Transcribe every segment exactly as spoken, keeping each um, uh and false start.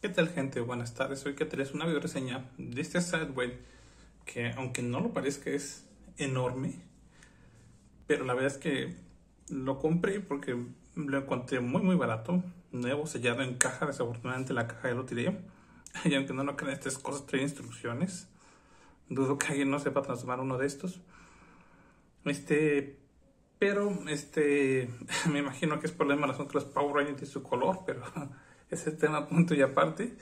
¿Qué tal, gente? Buenas tardes. Hoy que traes una video reseña de este Sideway que, aunque no lo parezca, es enorme, pero la verdad es que lo compré porque lo encontré muy muy barato, nuevo, sellado en caja. Desafortunadamente la caja ya lo tiré, y aunque no lo crean, estas cosas traen instrucciones. Dudo que alguien no sepa transformar uno de estos. Este, pero este, me imagino que es por la misma razón que los Power Rangers y su color, pero ese tema punto y aparte.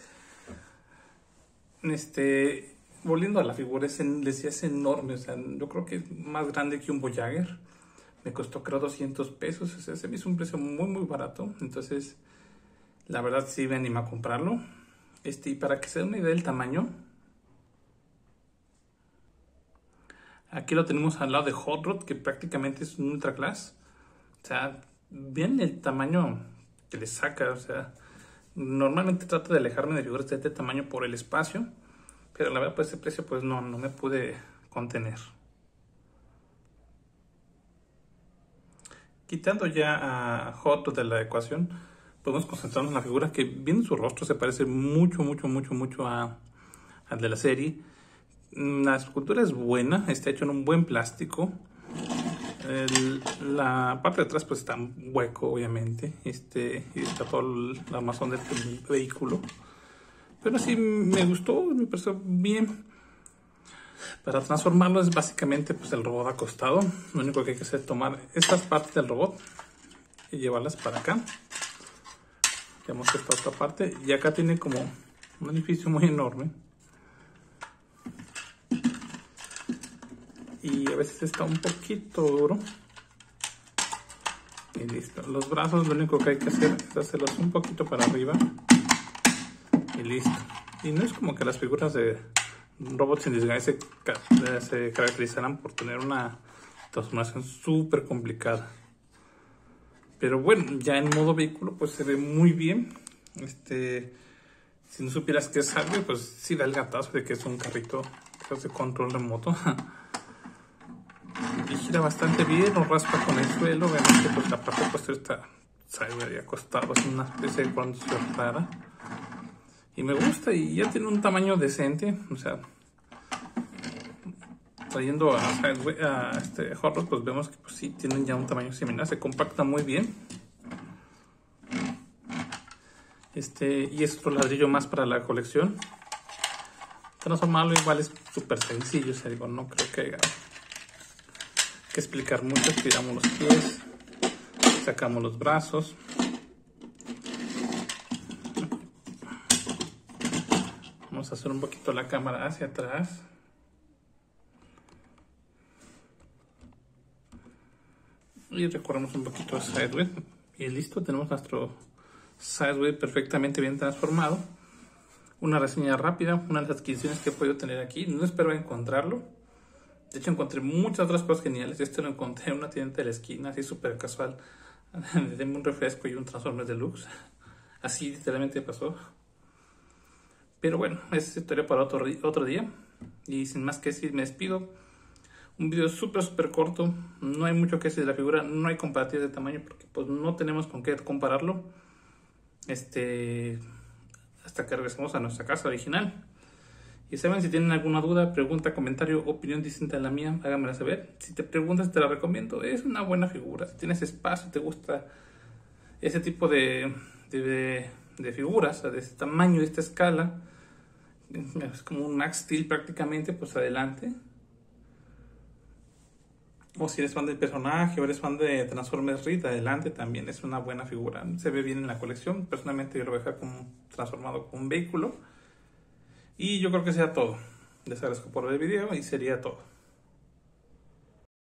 Este, volviendo a la figura, es en, decía, es enorme, o sea, yo creo que es más grande que un Voyager. Me costó, creo, doscientos pesos, o sea, se me hizo un precio muy muy barato. Entonces, la verdad sí me anima a comprarlo. Este, y para que se den una idea del tamaño, aquí lo tenemos al lado de Hot Rod, que prácticamente es un Ultra Class. O sea, vean el tamaño que le saca. O sea, normalmente trato de alejarme de figuras de este tamaño por el espacio, pero la verdad, pues ese precio, pues no, no me pude contener. Quitando ya a Hot Rod de la ecuación, podemos concentrarnos en la figura, que viendo su rostro se parece mucho, mucho, mucho, mucho a, al de la serie. La escultura es buena, está hecho en un buen plástico. El, la parte de atrás pues está hueco, obviamente, este, y está todo el armazón del vehículo, pero sí me gustó, me pareció bien. Para transformarlo es básicamente pues el robot acostado. Lo único que hay que hacer es tomar estas partes del robot y llevarlas para acá. Tenemos esta otra parte, y acá tiene como un edificio muy enorme, y a veces está un poquito duro. Y listo. Los brazos, lo único que hay que hacer es hacerlos un poquito para arriba y listo. Y no es como que las figuras de robots in disguise se, se caracterizarán por tener una transformación súper complicada. Pero bueno, ya en modo vehículo pues se ve muy bien. Este, si no supieras que es algo, pues sí da el gatazo de que es un carrito que hace control remoto. Y gira bastante bien, o raspa con el suelo. Obviamente pues la parte posterior está Sideway acostado, es una especie de condición rara. Y me gusta, y ya tiene un tamaño decente. O sea, trayendo a, a, a este Hot Rod, pues vemos que pues sí tienen ya un tamaño similar, se compacta muy bien. Este, y es otro ladrillo más para la colección. Transformarlo igual es súper sencillo, o sea, digo, no creo que haya que explicar mucho. Estiramos los pies, sacamos los brazos, vamos a hacer un poquito la cámara hacia atrás. Y recorremos un poquito el Sideway. Y listo, tenemos nuestro Sideway perfectamente bien transformado. Una reseña rápida, una de las adquisiciones que he podido tener aquí. No esperaba encontrarlo. De hecho, encontré muchas otras cosas geniales. Este lo encontré en una tienda de la esquina, así súper casual. Denme un refresco y un Transformers Deluxe. Así literalmente pasó. Pero bueno, esa es historia para otro, otro día. Y sin más que decir, me despido. Un video súper súper corto, no hay mucho que decir de la figura, no hay comparativas de tamaño porque pues no tenemos con qué compararlo. Este, hasta que regresemos a nuestra casa original. Y saben, si tienen alguna duda, pregunta, comentario, opinión distinta a la mía, háganmela saber. Si te preguntas, te la recomiendo, es una buena figura. Si tienes espacio, te gusta ese tipo de, de, de figuras, de este tamaño, de esta escala, es como un Max Steel prácticamente, pues adelante. O si eres fan del personaje o eres fan de Transformers Reed, adelante, también es una buena figura. Se ve bien en la colección. Personalmente yo lo voy a dejar como transformado como un vehículo. Y yo creo que sea todo. Les agradezco por ver el video y sería todo.